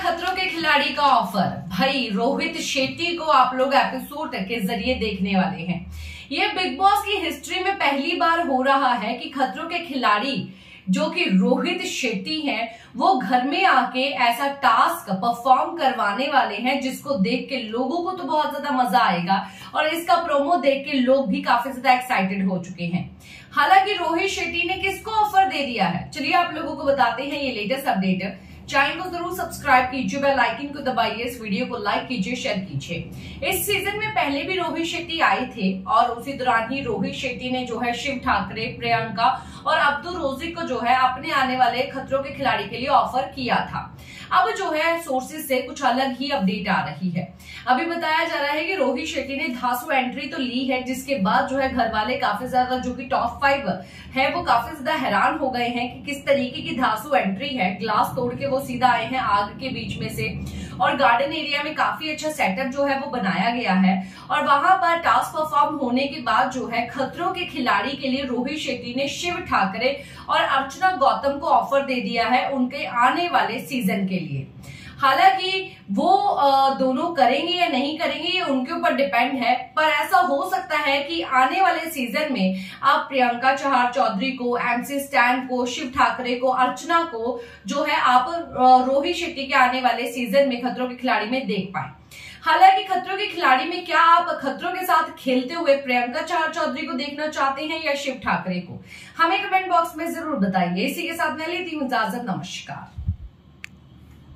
खतरों के खिलाड़ी का ऑफर। भाई रोहित शेट्टी को आप लोग एपिसोड के जरिए देखने वाले हैं। ये बिग बॉस की हिस्ट्री में पहली बार हो रहा है कि खतरों के खिलाड़ी जो कि रोहित शेट्टी हैं वो घर में आके ऐसा टास्क परफॉर्म करवाने वाले हैं जिसको देख के लोगों को तो बहुत ज्यादा मजा आएगा और इसका प्रोमो देख के लोग भी काफी ज्यादा एक्साइटेड हो चुके हैं। हालांकि रोहित शेट्टी ने किसको ऑफर दे दिया है, चलिए आप लोगों को बताते हैं ये लेटेस्ट अपडेट। चैनल को जरूर सब्सक्राइब कीजिए, बेल आइकन को दबाइए, इस वीडियो को लाइक कीजिए, शेयर कीजिए। इस सीजन में पहले भी रोहित शेट्टी आए थे और उसी दौरान ही रोहित शेट्टी ने जो है शिव ठाकरे, प्रियंका और अब्दुल रोजिक को जो है अपने आने वाले खतरों के खिलाड़ी के लिए ऑफर किया था। अब जो है सोर्सेज से कुछ अलग ही अपडेट आ रही है। अभी बताया जा रहा है कि रोहित शेट्टी ने धांसू एंट्री तो ली है, जिसके बाद जो है घर वाले काफी ज्यादा जो कि टॉप 5 है वो काफी ज्यादा हैरान हो गए हैं कि किस तरीके की धांसू एंट्री है। ग्लास तोड़ के वो सीधा आए हैं आग के बीच में से और गार्डन एरिया में काफी अच्छा सेटअप जो है वो बनाया गया है और वहां पर टास्क परफॉर्म होने के बाद जो है खतरों के खिलाड़ी के लिए रोहित शेट्टी ने शिव ठाकरे और अर्चना गौतम को ऑफर दे दिया है उनके आने वाले सीजन के लिए। हालांकि वो दोनों करेंगे या नहीं करेंगे ये उनके ऊपर डिपेंड है, पर ऐसा हो सकता है कि आने वाले सीजन में आप प्रियंका चहार चौधरी को, एमसी स्टैन को, शिव ठाकरे को, अर्चना को जो है आप रोहित शेट्टी के आने वाले सीजन में खतरों के खिलाड़ी में देख पाए। हालांकि खतरों के खिलाड़ी में क्या आप खतरों के साथ खेलते हुए प्रियंका चहार चौधरी को देखना चाहते हैं या शिव ठाकरे को, हमें कमेंट बॉक्स में जरूर बताइए। इसी के साथ मैं लेती हूँ इजाजत, नमस्कार।